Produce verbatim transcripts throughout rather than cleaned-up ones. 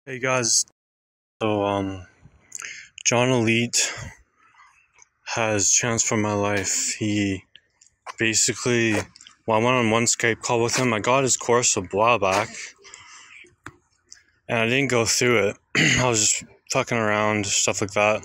Hey guys, so um, John Elite has transformed my life. He basically, well, I went on one Skype call with him. I got his course a while back, and I didn't go through it. I was just fucking around, stuff like that.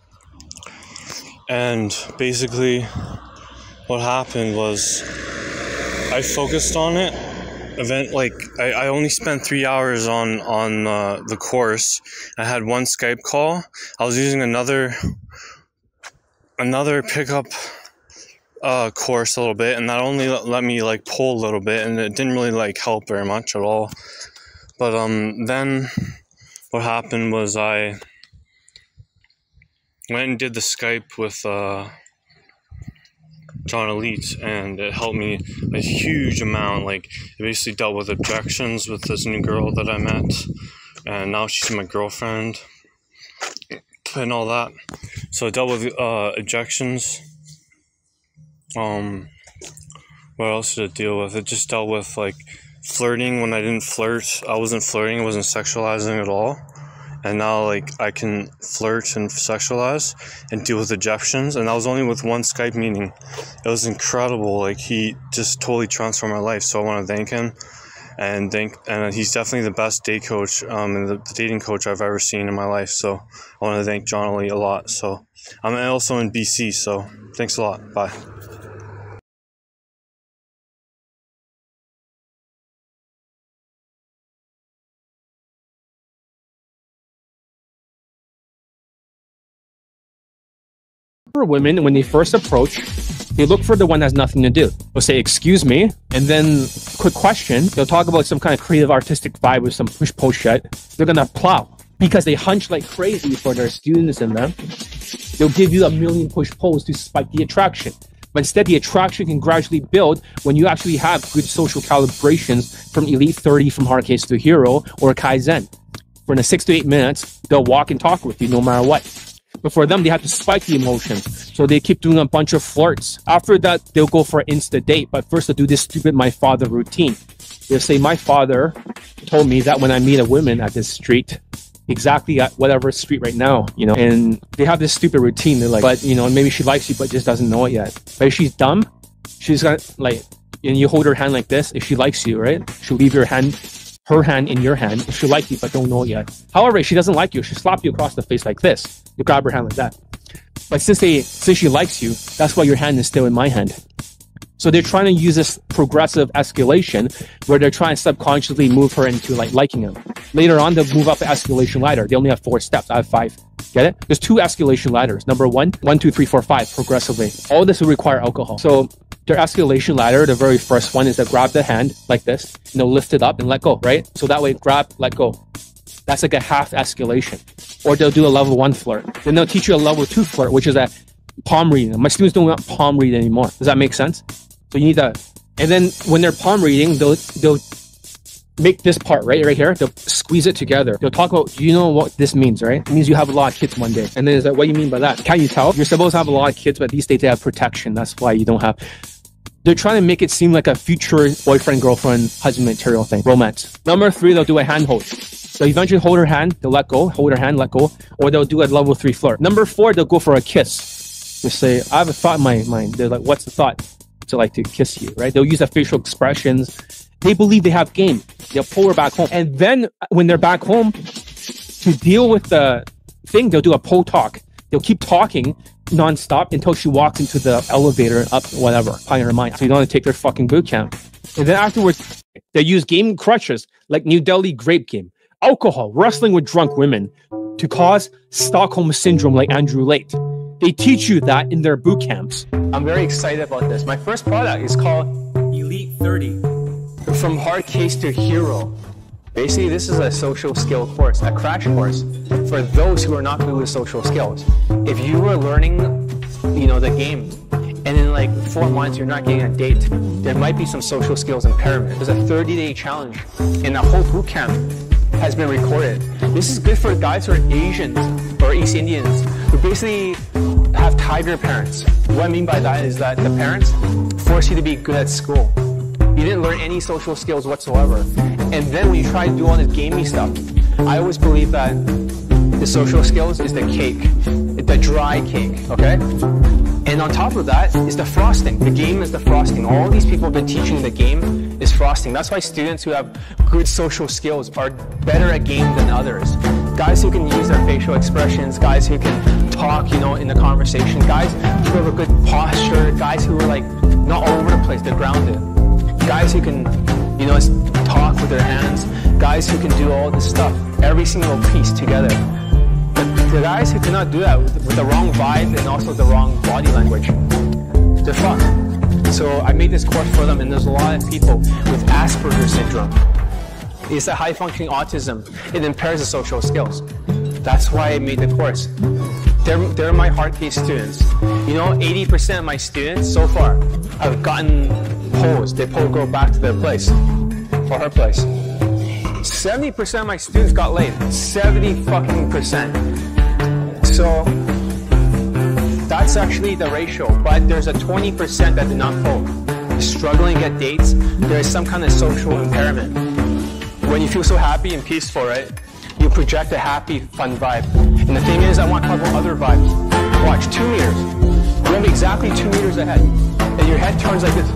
And basically, what happened was I focused on it. Event like I, I only spent three hours on on uh, the course. I had one Skype call. I was using another another pickup uh, course a little bit, and that only let me like pull a little bit, and it didn't really like help very much at all. But um, then what happened was I went and did the Skype with uh, John Elite, and it helped me a huge amount. Like, it basically dealt with objections with this new girl that I met, and now she's my girlfriend and all that. So it dealt with uh, objections. Um, what else did it deal with? It just dealt with like flirting when I didn't flirt. I wasn't flirting, I wasn't sexualizing at all. And now, like, I can flirt and sexualize and deal with objections. And that was only with one Skype meeting. It was incredible. Like, he just totally transformed my life. So I want to thank him. And thank, and he's definitely the best date coach, um, and the, the dating coach I've ever seen in my life. So I want to thank John Elite a lot. So I'm also in B C. So thanks a lot. Bye. For women, when they first approach, they look for the one that has nothing to do. They'll say, excuse me, and then quick question. They'll talk about some kind of creative artistic vibe with some push-pull shit. They're gonna plow because they hunch like crazy for their students in them. They'll give you a million push-pulls to spike the attraction. But instead, the attraction can gradually build when you actually have good social calibrations from Elite thirty, from hard case to hero, or Kaizen. For the six to eight minutes, they'll walk and talk with you no matter what. But for them, they have to spike the emotion. So they keep doing a bunch of flirts. After that, they'll go for an insta date. But first, they'll do this stupid my father routine. They'll say, my father told me that when I meet a woman at this street, exactly at whatever street right now, you know, and they have this stupid routine. They're like, but, you know, maybe she likes you, but just doesn't know it yet. But if she's dumb, she's got, like, and you hold her hand like this. If she likes you, right, she'll leave your hand, her hand in your hand. If she likes you, but don't know it yet. However, if she doesn't like you, she'll slap you across the face like this. You grab her hand like that. But since they, since she likes you, that's why your hand is still in my hand. So they're trying to use this progressive escalation where they're trying to subconsciously move her into like liking him. Later on, they'll move up the escalation ladder. They only have four steps. I have five. Get it? There's two escalation ladders. Number one, one, two, three, four, five, progressively. All this will require alcohol. So their escalation ladder, the very first one is to grab the hand like this, you know, lift it up and let go, right? So that way, grab, let go. That's like a half escalation. Or they'll do a level one flirt. Then they'll teach you a level two flirt, which is a palm reading. My students don't want palm read anymore. Does that make sense? So you need to, and then when they're palm reading, they'll, they'll make this part right, right here. They'll squeeze it together. They'll talk about, you know what this means, right? It means you have a lot of kids one day. And then it's like, what do you mean by that? Can't you tell? You're supposed to have a lot of kids, but these days they have protection. That's why you don't have. They're trying to make it seem like a future boyfriend, girlfriend, husband material thing. Romance. Number three, they'll do a hand hold. So eventually hold her hand, they'll let go, hold her hand, let go, or they'll do a level three flirt. Number four, they'll go for a kiss. They say, I have a thought in my mind. They're like, what's the thought? To like to kiss you, right? They'll use their facial expressions. They believe they have game. They'll pull her back home. And then when they're back home, to deal with the thing, they'll do a pull talk. They'll keep talking nonstop until she walks into the elevator up, whatever, pie in her mind. So you don't want to take their fucking boot camp. And then afterwards, they use game crutches like New Delhi grape game. Alcohol, wrestling with drunk women to cause Stockholm syndrome like Andrew Late. They teach you that in their boot camps. I'm very excited about this. My first product is called Elite thirty. From hard case to hero. Basically, this is a social skill course, a crash course for those who are not good with social skills. If you were learning, you know, the game, and in like four months you're not getting a date, there might be some social skills impairment. There's a thirty day challenge, and the whole boot camp has been recorded. This is good for guys who are Asians or East Indians who basically have tiger parents. What I mean by that is that the parents force you to be good at school. You didn't learn any social skills whatsoever. And then when you try to do all this gamey stuff, I always believe that the social skills is the cake, the dry cake, okay? And on top of that is the frosting. The game is the frosting. All these people have been teaching the game is frosting. That's why students who have good social skills are better at game than others. Guys who can use their facial expressions, guys who can talk, you know, in the conversation, guys who have a good posture, guys who are like not all over the place, they're grounded. Guys who can, you know, talk with their hands, guys who can do all this stuff, every single piece together. But the guys who cannot do that with, with the wrong vibe and also the wrong body language, they're fucked. So I made this course for them, and there's a lot of people with Asperger's syndrome. It's a high-functioning autism. It impairs the social skills. That's why I made the course. They're, they're my hard case students. You know, eighty percent of my students so far have gotten posed. They pull girl back to their place, or her place. seventy percent of my students got laid. seventy fucking percent. So, that's actually the ratio. But there's a twenty percent that did not pull. Struggling to get dates. There is some kind of social impairment. When you feel so happy and peaceful, right? You project a happy, fun vibe. And the thing is, I want to talk about other vibes. Watch, two meters. You have exactly two meters ahead. And your head turns like this.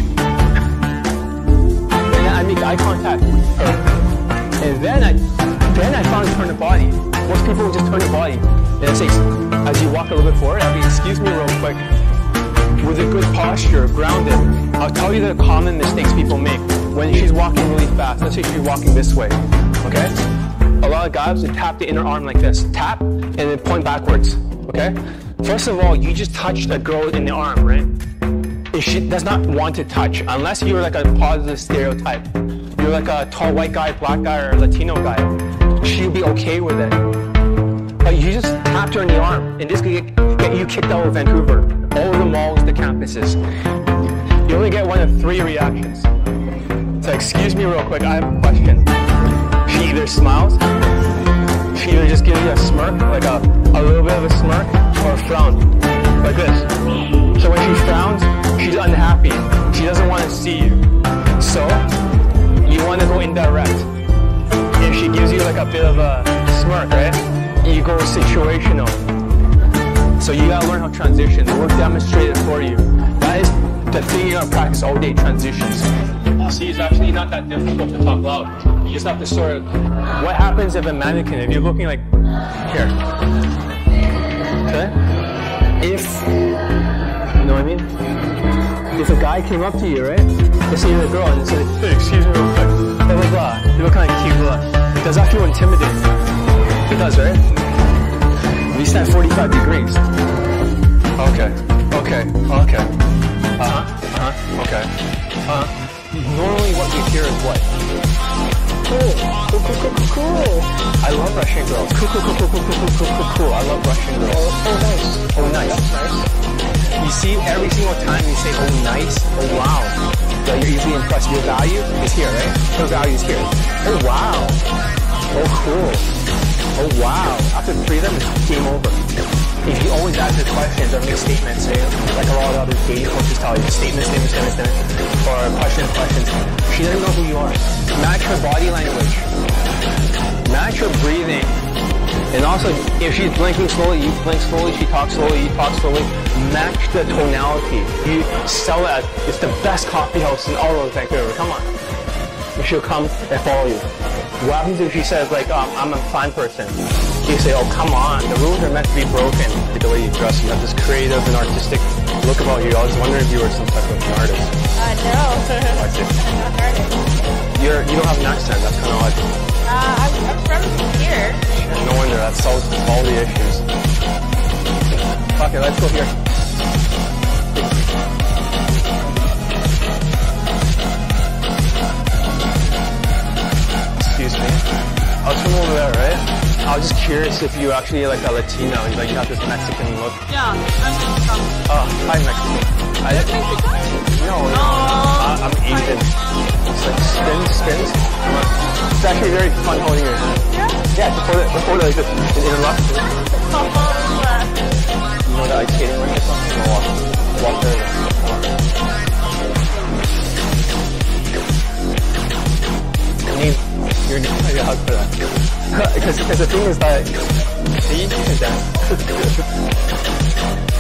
And then I make eye contact with her. And then I, then I finally turn the body. Most people will just turn the body. And I say, as you walk a little bit forward, I'll be, excuse me real quick. With a good posture, grounded, I'll tell you the common mistakes people make. When she's walking really fast, let's say she's walking this way, okay? A lot of guys would tap the inner arm like this. Tap, and then point backwards, okay? First of all, you just touched a girl in the arm, right? If she does not want to touch, unless you're like a positive stereotype. You're like a tall white guy, black guy, or Latino guy. She'll be okay with it. But you just tapped her in the arm, and this could get, get you kicked out of Vancouver. All the malls, the campuses. You only get one of three reactions. So excuse me real quick, I have a question. She either smiles, she either just gives you a smirk, like a, a little bit of a smirk, or a frown, like this. So when she frowns, she's unhappy. She doesn't want to see you. So, you want to go indirect. If she gives you like a bit of a smirk, right? You go situational. So you gotta learn how to transition. We'll demonstrate it for you. That is the thing you're gonna practice all day, transitions. See, it's actually not that difficult to talk loud. You just have to sort of, what happens if a mannequin, if you're looking like, here, okay? If, you know what I mean? If a guy came up to you, right? Let's say you're a girl and said, hey, excuse me real quick, blah, blah, blah. You look kind of cute, blah. Does that feel intimidating? It does, right? We stand forty-five degrees. Okay, okay, okay. Uh-huh, uh-huh, okay. Uh-huh. Normally what you hear is what? Cool, cool, cool, cool, cool, cool. I love Russian girls. Cool, cool, cool, cool, cool, cool, cool, cool, cool. I love Russian girls. Oh, oh nice. Oh, nice. That's nice. You see, every single time you say, oh, nice, oh, wow, that you're easily impressed. Your value is here, right? Your value is here. Oh, wow. Oh, cool. Oh, wow. After three of them, it's game over. If you always answer questions or make statements, say, like a lot of other dating coaches tell you, statement, statement, statement, statement, or questions, questions, she doesn't know who you are. Match her body language. Match her breathing. And also, if she's blinking slowly, you blink slowly, she talks slowly, you talk slowly. Match the tonality. You sell it as, it's the best coffee house in all of Vancouver. Come on. And she'll come and follow you. What happens if she says, like, um, I'm a fine person? You say, oh, come on, the rules are meant to be broken. The way you dress, you have this creative and artistic look about you. I was wondering if you were some type of an artist. Uh, no. I see. I'm not an artist. You're, you don't have an accent, that's kind of odd. Uh, I'm, I'm from here. No wonder, that solves all the issues. Okay, let's go here. Excuse me. I was from over there, right? I was just curious if you actually like a Latino, like you have this Mexican look. Yeah, I'm Mexican. Oh, hi Mexican. I, You're Mexican? no, no. Uh, I'm Asian. It's like spins, spins. It's actually very fun holding your hand. Yeah? Yeah, just hold it, just hold it like this. And interlock. You know that ice skating rink or something? Go walk. Walk there. I need, you're gonna get a hug for that. Because the thing is that, see, you can dance.